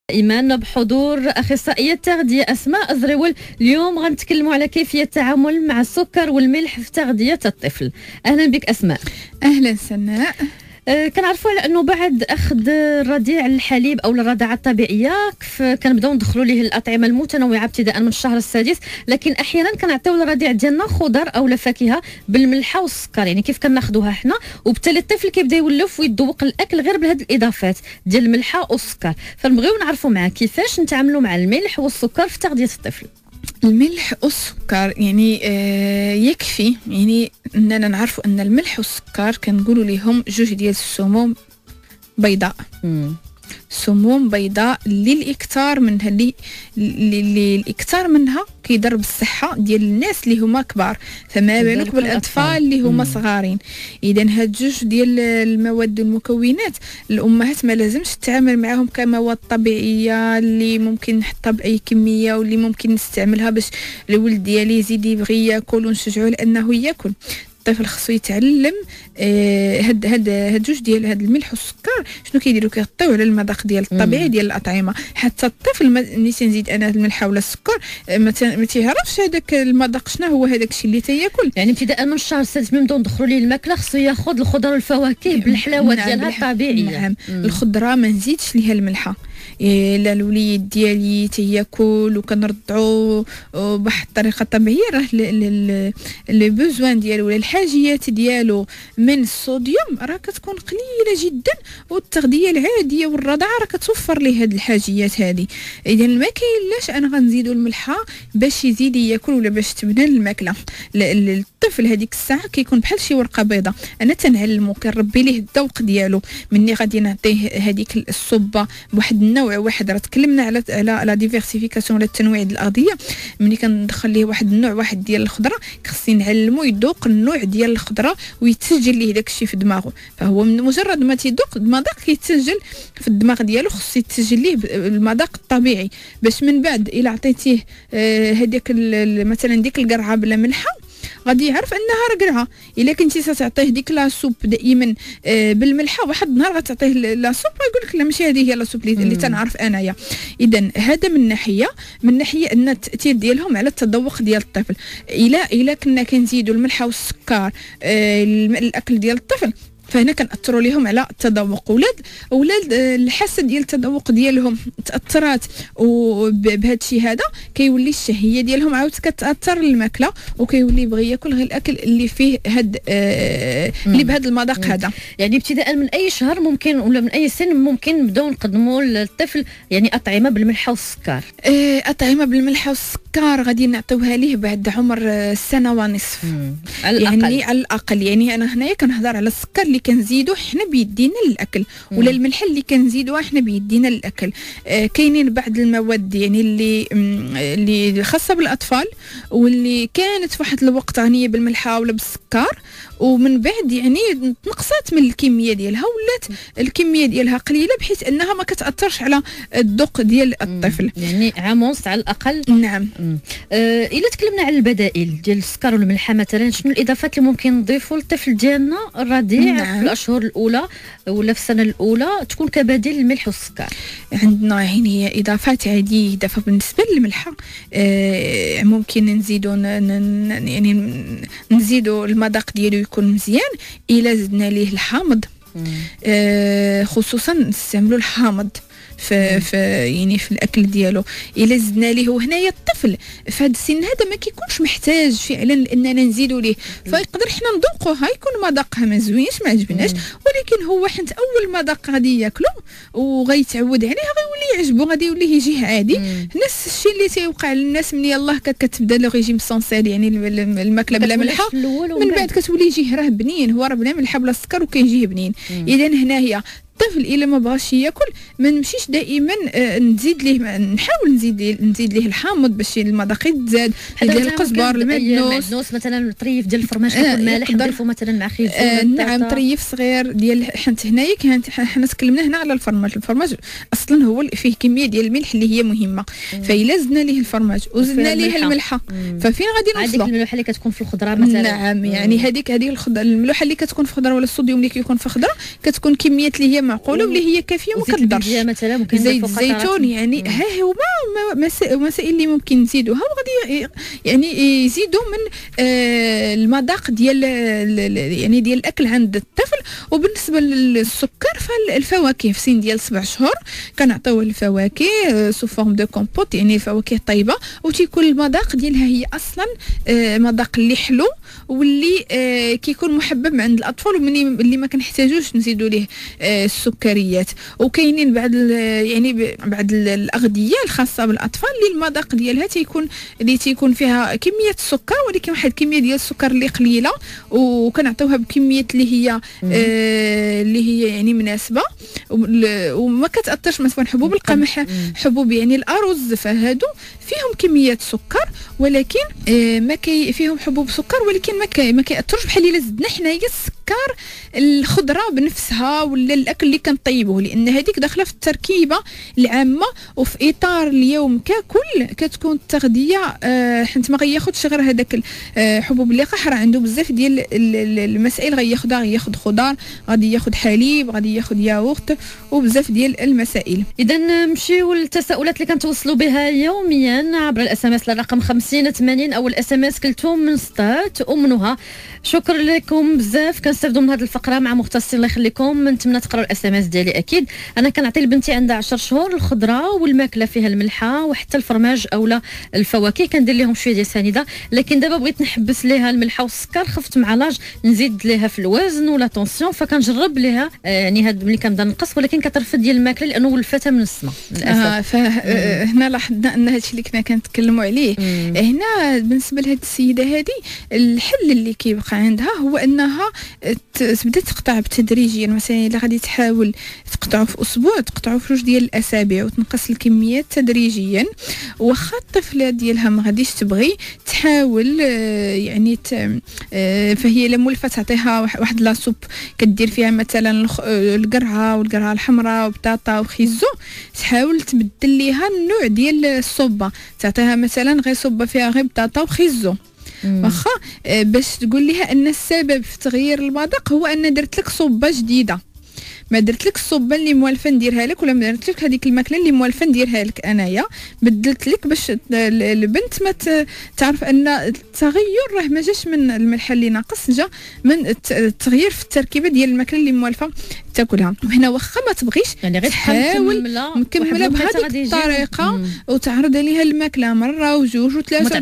إيمان بحضور أخصائية التغذية أسماء أزريول. اليوم غنتكلموا على كيفية التعامل مع السكر والملح في تغذية الطفل. أهلا بك أسماء. أهلا سناء. كنعرفوا على انه بعد اخذ الرضيع الحليب او الرضاعه الطبيعيه كنبداو ندخلوا ليه الاطعمه المتنوعه ابتداء من الشهر السادس، لكن احيانا كنعطيو للرضيع ديالنا خضر او فاكهه بالملحه والسكر، يعني كيف كناخذوها حنا، وبالتالي الطفل كيبدا يولف ويذوق الاكل غير بهذه الاضافات ديال الملحه والسكر. فنبغيو نعرفوا معاه كيفاش نتعاملوا مع الملح والسكر في تغذيه الطفل. الملح والسكر يعني يكفي يعني اننا نعرفوا ان الملح والسكر كنقولوا لهم جوج ديال السموم بيضاء. سموم بيضاء للاكثار منها اللي الاكثار منها كيضر بالصحه ديال الناس اللي هما كبار، فما بالك بالاطفال اللي هما صغارين. اذا هاد جوج ديال المواد والمكونات الامهات ما لازمش تتعامل معهم كمواد طبيعيه اللي ممكن نحطها باي كميه واللي ممكن نستعملها باش الولد ديالي يزيد يبغي ياكل ونشجعوه لانه ياكل. الطفل خصو يتعلم هاد جوج ديال هاد الملح والسكر شنو كيديروا، كيغطيو على المذاق ديال الطبيعي ديال الاطعمه. حتى الطفل ملي تنزيد انا الملح ولا السكر ما تيعرفش هذاك المذاق شنو هو هذاك الشيء اللي تياكل. يعني ابتداء من الشهر السادس ملي نبداو ندخلوا ليه الماكله خصو ياخذ الخضر والفواكه بالحلاوه ديالها الطبيعيه. نعم. الخضره ما نزيدش ليها الملحه. لا الوليد ديالي تياكل وكنرضعو بواحد الطريقه طبيعيه، راه لي بوزوان ديالو ولا الحاجيات ديالو من الصوديوم راه كتكون قليله جدا، والتغذيه العاديه والرضاعه راه كتوفر ليه هاد الحاجيات هذه. اذا ما كاينلاش انا غنزيدو الملحه باش يزيد ياكل ولا باش تبنى الماكله. الطفل هذيك الساعه كيكون بحال شي ورقه بيضاء، انا تنعلمو كنربي ليه الذوق ديالو. مني غادي نعطيه هذيك الصبه بواحد النوع واحد، راه تكلمنا على لا ديفيرسيفيكاسيون ولا التنويع ديال الاغذيه. ملي كندخل ليه واحد النوع واحد ديال الخضره خصني نعلمو يذوق النوع ديال الخضره ويتسجل ليه داك الشيء في دماغه. فهو من مجرد ما تيذوق المذاق كيتسجل في الدماغ ديالو، خصو يتسجل ليه المذاق الطبيعي باش من بعد الا عطيتيه هذيك مثلا ديك القرعه بلا ملحه غادي يعرف انها راه قرعه. الا كنتي ستعطيه ديك لا سوب دائما بالملحه، واحد النهار غتعطيه لا سوب يقول لك لا ماشي هذه هي لا سوب اللي تنعرف انايا. اذا هذا من ناحيه ان التاثير ديالهم على التذوق ديال الطفل. الا كنا كنزيدوا الملحه والسكر الاكل ديال الطفل، فهنا كنأثروا لهم على التذوق. ولاد الحاسه ديال التذوق ديالهم تاثرات، وبهذا الشيء هذا كيولي الشهيه ديالهم عاود كتاثر الماكله، وكيولي يبغي ياكل غير الاكل اللي فيه هاد اللي بهذا المذاق هذا. يعني ابتداء من اي شهر ممكن ولا من اي سن ممكن نبداو نقدموا للطفل يعني اطعمه بالملح والسكر؟ اطعمه بالملح والسكر غادي نعطيوها ليه بعد عمر سنه ونصف يعني على الاقل. يعني انا هنايا كنهضر على السكر اللي كنزيدو حنا بيدينا للاكل، ولا الملح اللي كنزيدوها حنا بيدينا للاكل. كاينين بعض المواد يعني اللي خاصه بالاطفال واللي كانت في واحد الوقت غنيه بالملحه ولا بالسكر، ومن بعد يعني نقصات من الكميه ديالها ولات الكميه ديالها قليله بحيث انها ما كتاثرش على الذوق ديال الطفل. يعني عام ونص على الاقل. نعم. الا تكلمنا على البدائل ديال السكر والملحه مثلا، شنو الاضافات اللي ممكن نضيفوا للطفل ديالنا الرضيع في الاشهر الاولى ولا في السنه الاولى تكون كبديل للملح والسكر؟ عندنا يعني هي اضافات عاديه. اضافه بالنسبه للملحه ممكن نزيدوا يعني نزيدوا المذاق ديالو يكون مزيان. الا زدنا ليه الحامض، خصوصا نستعملوا الحامض في يعني في الاكل ديالو. الا زدنا ليه، وهنايا الطفل في هذا السن هذا ما كيكونش محتاج فعلا اننا نزيدوا ليه، فيقدر حنا نذوقوها يكون مذاقها ما زوينش ما عجبناش، ولكن هو حيت اول مذاق غادي ياكلو وغيتعود عليه غيولي يعجبو، غادي يولي يجيه عادي. نفس الشيء اللي تيوقع للناس من يلاه كتبدا لو ريجيم سونسيل يعني الماكله بلا ملحه، من بعد كتولي يجيه راه بنين، هو راه بلا ملحه بلا سكر وكيجيه بنين. اذا هنايا الطفل الا ما بغاش ياكل ما نمشيش دائما نزيد ليه، نحاول نزيد ليه الحامض باش المذاق يتزاد، ندير القزبر المعدنوس مثلا، طريف ديال الفرماج كيكون مالح نضيفو مثلا مع خيزو. نعم، طريف صغير ديال حنت هنايا حنا تكلمنا هنا على الفرماج اصلا هو فيه كميه ديال الملح اللي هي مهمه. فإلا زدنا ليه الفرماج وزدنا ليه الملحه، ففين غادي نوصلوا؟ هذيك الملوحه اللي كتكون في الخضره مثلا. نعم، يعني هذيك الملوحه اللي كتكون في الخضره ولا الصوديوم اللي كيكون في الخضره كتكون كميات اللي هي معقوله واللي هي كافيه وما كتضرش. مثلا زيت الزيتون يعني ها هما مسائل اللي ممكن نزيدوها وغادي يعني يزيدوا من المذاق ديال يعني ديال الاكل عند الطفل. وبالنسبه للسكر فالفواكه في سن ديال 7 شهور كنعطيوه الفواكه سو فورم دو كومبوت يعني فواكه طيبه وتيكون المذاق ديالها هي اصلا مذاق اللي حلو واللي كيكون محبب عند الاطفال اللي ما كنحتاجوش نزيدوا ليه السكريات. وكاينين بعض يعني بعض الاغذيه الخاصه بالاطفال اللي المذاق ديالها تيكون فيها كميه السكر ولكن واحد الكميه ديال السكر اللي قليله وكنعطيوها بكميه اللي هي يعني مناسبه وما كتاثرش. مثلا حبوب القمح حبوب يعني الارز فهادو فيهم كميه سكر ولكن ما فيهم حبوب سكر ولكن ما كيأثرش بحال الا زدنا حنايا السكر الخضره بنفسها ولا الاكل اللي كنطيبوه لان هذيك داخله في التركيبه العامه وفي اطار اليوم ككل كتكون التغذيه حيت ما غياخذش غير هذاك حبوب اللقاح راه عنده بزاف ديال المسائل غياخذ خضار غادي ياخذ حليب غادي ياخذ ياغورت وبزاف ديال المسائل. اذا نمشيو للتساؤلات اللي كنتوصلوا بها يوميا عبر الاس ام اس للرقم 5080 او الاس ام اس كلتهم من سطات ومنها. شكرا لكم بزاف كنستافدوا من هذه الفقره مع مختصين الله يخليكم. نتمنى تقراوا الاس ام اس ديالي اكيد. انا كنعطي لبنتي عندها 10 شهور الخضره والماكله فيها الملحه وحتى الفرماج اولا الفواكه كندير لهم شويه ديال سنيده لكن دابا بغيت نحبس ليها الملحه والسكر خفت مع لاج نزيد ليها في الوزن ولا طونسيون فكنجرب ليها يعني هاد ملي كنبدا نقص ولكن كترفض ديال الماكله لانه ولفتها من السما للاسف. هنا لاحظنا ان هادشي اللي كنا كنتكلموا عليه هنا بالنسبه لهاد السيده هذه الحل اللي كيبقى عندها هو انها تبدا تقطع بتدريجيا. مثلا الا غادي تحاول تقطعوا في اسبوع تقطعوا في 2 ديال الاسابيع وتنقص الكميات تدريجيا. واخا الطفله ديالها ما غاديش تبغي تحاول يعني فهي لمولفه تعطيها واحد لا سوب كدير فيها مثلا القرعه الحمراء وبطاطا وخيزو تحاول تبدل ليها النوع ديال الصوبه تعطيها مثلا غير صوبه فيها غير بطاطا وخيزو واخا باش تقول لها ان السبب في تغيير المذاق هو ان درت لك صوبه جديده ما درت لك الصوبه اللي موالفه نديرها لك ولا ما درت لك هذيك الماكله اللي موالفه نديرها لك انايا بدلت لك باش البنت ما تعرف ان التغير راه ما جاش من الملح اللي ناقص جا من التغيير في التركيبه ديال الماكله اللي موالفه تاكلها. وهنا واخا ما تبغيش يعني غير تحاول مكمله بهذه الطريقه وتعرض عليها الماكله مره وجوج وثلاثه ما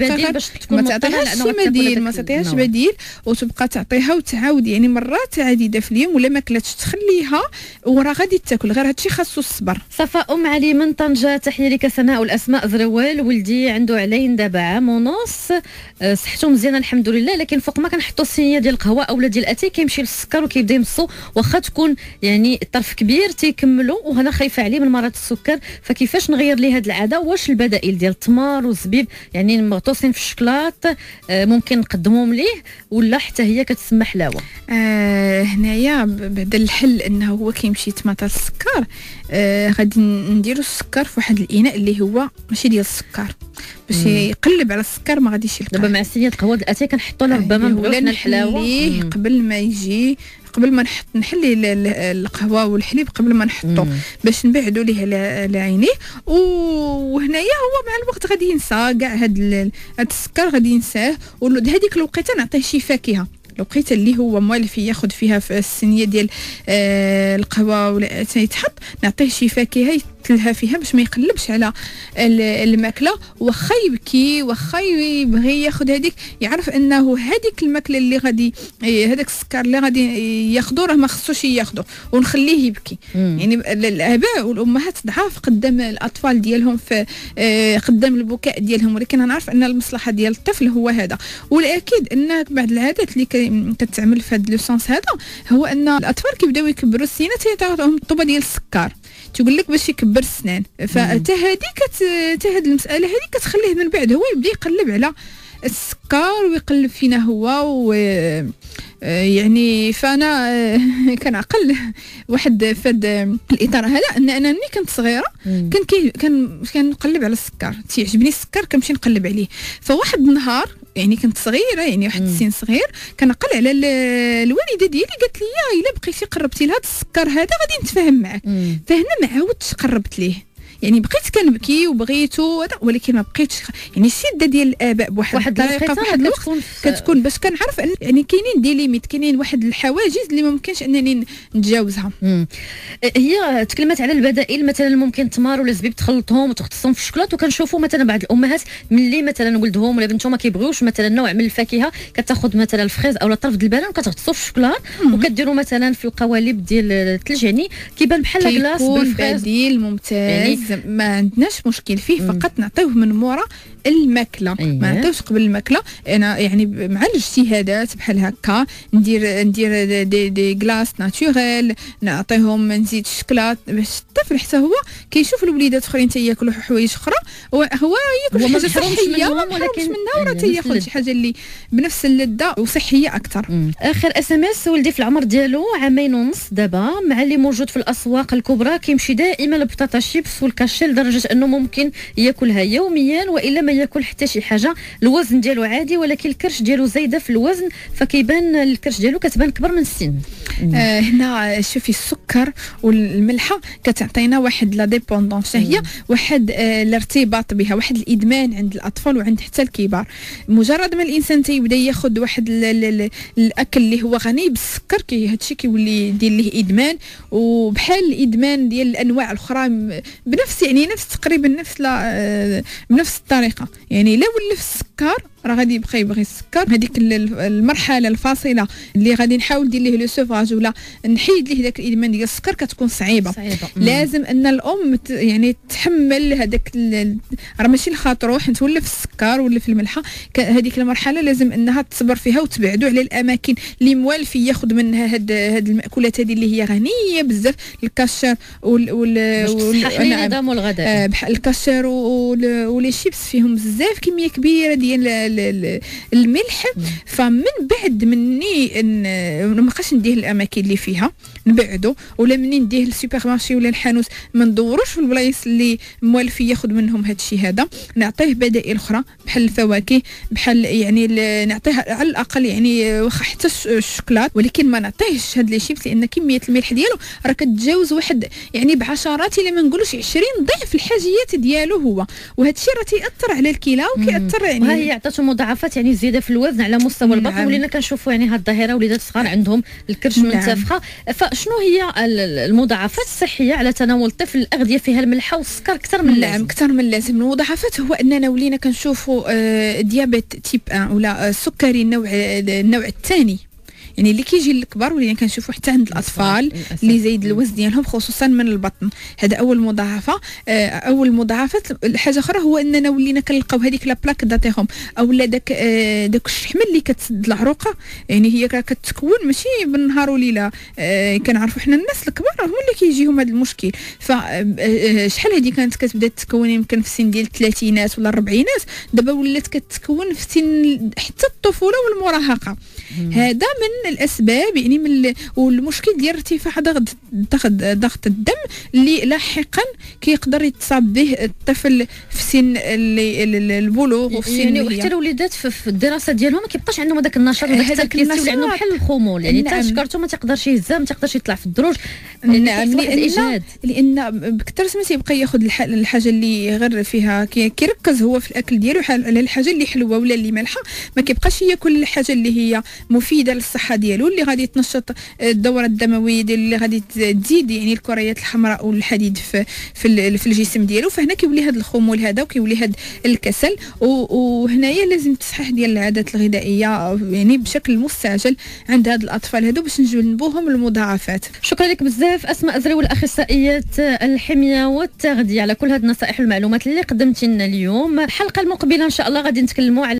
تعطيهاش بديل وتبقى تعطيها وتعاود يعني مرات عديده في اليوم ولا ما كلاتش تخليها وراه غادي تاكل غير هادشي خاصو الصبر. صفاء علي من طنجه تحيه لك سناء والاسماء زروال. ولدي عنده علين دابا عام ونص صحته مزيانه الحمد لله لكن فوق ما كنحطوا الصينيه ديال القهوه اولا ديال الاتاي كيمشي للسكر وكيبدا يمصو واخا تكون يعني الطرف كبير تيكملوا وهنا خايفه عليه من مرض السكر فكيفاش نغير ليه هذه العاده. واش البدائل ديال التمر والزبيب يعني مغطوسين في الشكلاط ممكن نقدموهم ليه ولا حتى هي كتسمى حلاوه؟ هنايا بعد الحل انه هو كيمشي يتماطى السكر غادي نديروا السكر في واحد الاناء اللي هو ماشي ديال السكر باش يقلب على السكر ما غاديش يلقى. دابا مع صينيه قهوه الاتاي كنحطوا له ربما ولا الحلاوه قبل ما يجي قبل ما نحلي القهوه والحليب قبل ما نحطو باش نبعدوا ليه لعينيه. وهنايا هو مع الوقت غادي ينسى كاع هاد السكر غادي ينساه وهذيك الوقيته نعطيه شي فاكهه الوقيته اللي هو موالف ياخذ فيها في الصينيه ديال القهوه ولا تيتحط نعطيه شي فاكهه يتلها فيها باش ما يقلبش على الماكله. واخا يبكي واخا يبغي ياخذ هذيك يعرف انه هذيك الماكله اللي غادي هذاك السكر اللي غادي ياخذو راه ما خصوش ياخذو ونخليه يبكي. يعني الاباء والامهات ضعاف قدام الاطفال ديالهم في قدام البكاء ديالهم ولكن انا عارف ان المصلحه ديال الطفل هو هذا. والاكيد ان بعض العادات اللي كتعمل في هذا لو سونس هذا هو ان الاطفال كيبداو يكبروا السنين تيعطيوهم الطوبه ديال السكر تقول لك باش يكبر السنان فتا هذه المساله هذه كتخليه من بعد هو يبدا يقلب على السكر ويقلب فينا هو يعني فانا كنعقل واحد فد الاطار هذا ان انا ملي كنت صغيره كان نقلب على السكر تيعجبني السكر كنمشي نقلب عليه. فواحد النهار يعني كنت صغيره، يعني واحد السن صغير، كنقل على الوالده ديالي، قالت لي الا بقيتي قربتي لهذا السكر هذا غادي نتفاهم معك. فهنا ما عاودتش قربت ليه، يعني بقيت كنبكي وبغيتو، ولكن ما بقيتش يعني الشده ديال الاباء بواحد الطريقه بواحد الوقت كتكون باش كنعرف ان يعني كاينين دي ليميت، كاينين واحد الحواجز اللي ما ممكنش انني نتجاوزها. هي تكلمت على البدائل، مثلا ممكن تمار ولا زبيب تخلطهم وتغطسهم في الشوكولات، وكنشوفوا مثلا بعض الامهات ملي مثلا ولدهم ولا بنتهم ما كيبغيوش مثلا نوع من الفاكهه، كتاخذ مثلا الفريز او طرف ديال البنان وكتغطسوا في الشوكولات وكديروا مثلا في قوالب ديال الثلج، يعني كيبان بحال كلاص بالفريز. بديل ممتاز، يعني ما عندناش مشكل فيه، فقط نعطيوه من مورا الماكله. ما نعطيوش قبل الماكله. انا يعني مع الاجتهادات بحال هكا ندير دي كلاص ناتوريل، نعطيهم، نزيد الشكلاط باش الطفل حتى هو كيشوف الوليدات اخرين تياكلوا حوايج اخرى، هو ياكل حاجه صحيه ولكن منها وراه تياخذ شي حاجه اللي بنفس اللذه وصحيه اكثر. اخر اس ام اس، ولدي في العمر ديالو 2.5 عام دابا، مع اللي موجود في الاسواق الكبرى كيمشي دائما البطاطا شيبس والكاشي، لدرجه انه ممكن ياكلها يوميا والا ما ياكل حتى شي حاجه. الوزن ديالو عادي ولكن الكرش ديالو زايده في الوزن، فكيبان الكرش ديالو كتبان كبر من السن. هنا شوفي السكر والملحه كتعطينا واحد لا ديبوندونس، هي واحد الارتباط بها، واحد الادمان عند الاطفال وعند حتى الكبار. مجرد ما الانسان تيبدا ياخذ واحد الاكل اللي هو غني بالسكر، هادشي كيولي يدير ليه ادمان، وبحال الادمان ديال الانواع الاخرى بنفس يعني نفس تقريبا بنفس الطريقه. يعني لا ولف السكر راه غادي يبقى يبغي السكر. هذيك المرحله الفاصله اللي غادي نحاول ندير ليه لو سوفاج ولا نحيد ليه داك الادمان ديال السكر كتكون صعيبه. لازم ان الام يعني تحمل هذاك، راه ماشي لخاطرو حيت ولا في السكر ولا في الملحه، هذيك المرحله لازم انها تصبر فيها وتبعدوا على الاماكن اللي موالفي ياخذ منها هاد المأكولات هذه اللي هي غنيه بزاف، الكاشر نظام الغذاء بحال الكاشر ولي شيبس فيهم بزاف كميه كبيره ديال الملح. فمن بعد مني ما بقاش نديه الاماكن اللي فيها، نبعدو، ولا مني نديه للسوبر مارشي ولا الحانوت ما ندوروش في البلايص اللي موالفي ياخذ منهم هذا الشيء هذا. نعطيه بدائل اخرى بحال الفواكه، بحال يعني نعطيه على الاقل يعني واخا حتى الشوكولات، ولكن ما نعطيهش هاد لي شيبس لان كميه الملح ديالو راه كتجاوز واحد يعني بعشرات الا ما نقولوش 20 ضعف الحاجيات ديالو هو، وهذا الشيء راه تياثر على الكلى وكياثر يعني وهي عطاتو مضاعفات، يعني زياده في الوزن على مستوى البطن. ولينا كنشوفوا يعني هاد الظاهره وليدات صغار عندهم الكرش منتفخه. فشنو هي المضاعفات الصحيه على تناول الطفل الاغذيه فيها الملح والسكر اكثر من اللازم؟ اكثر من اللازم. المضاعفات هو اننا ولينا كنشوفوا ديابيت تيب 1 ولا سكري النوع الثاني، يعني اللي كيجي للكبار ولينا كنشوفوا حتى عند الاطفال اللي زايد الوزن ديالهم خصوصا من البطن. هذا اول مضاعفه. اول مضاعفات. الحاجه اخرى هو اننا ولينا كنلقاو هذيك لا بلاك داتيهم اولا داك الشحمه اللي كتسد العروقه، يعني هي كتكون ماشي بالنهار وليله. كنعرفوا حنا الناس الكبار هما اللي كيجيهم هذا المشكل. فشحال هذه كانت كتبدا تتكون يمكن في السن ديال الثلاثينات ولا الربعينات، دابا ولات كتكون في سن حتى الطفوله والمراهقه. هذا من الاسباب يعني والمشكل ديال ارتفاع ضغط الدم اللي لاحقا كيقدر يتصاب به الطفل في سن البلوغ وفي سن يعني وحتى الوليدات في الدراسه ديالهم ما كيبقاش عندهم هذاك النشاط وداك التركيز، تولي عندهم بحال الخمول، يعني حتى شكرته ما تقدرش يهزها، ما تقدرش يطلع في الدروج. نعم، لان بكثر ما تيبقى ياخذ الحاجه اللي غير فيها كيركز هو في الاكل ديالو على الحاجه اللي حلوه ولا اللي مالحه، ما كيبقاش ياكل الحاجه اللي هي مفيده للصحه ديالو، اللي غادي تنشط الدوره الدمويه ديالو، اللي غادي تزيد يعني الكريات الحمراء والحديد في الجسم ديالو. فهنا كيولي هذا الخمول هذا وكيولي هذا الكسل. وهنايا لازم التصحيح ديال العادات الغذائيه يعني بشكل مستعجل عند هاد الاطفال هادو باش نجنبوهم المضاعفات. شكرا لك بزاف اسماء زريول، اخصائيه الحميه والتغذيه، على كل هاد النصائح والمعلومات اللي قدمتي لنا اليوم. الحلقه المقبله ان شاء الله غادي نتكلموا على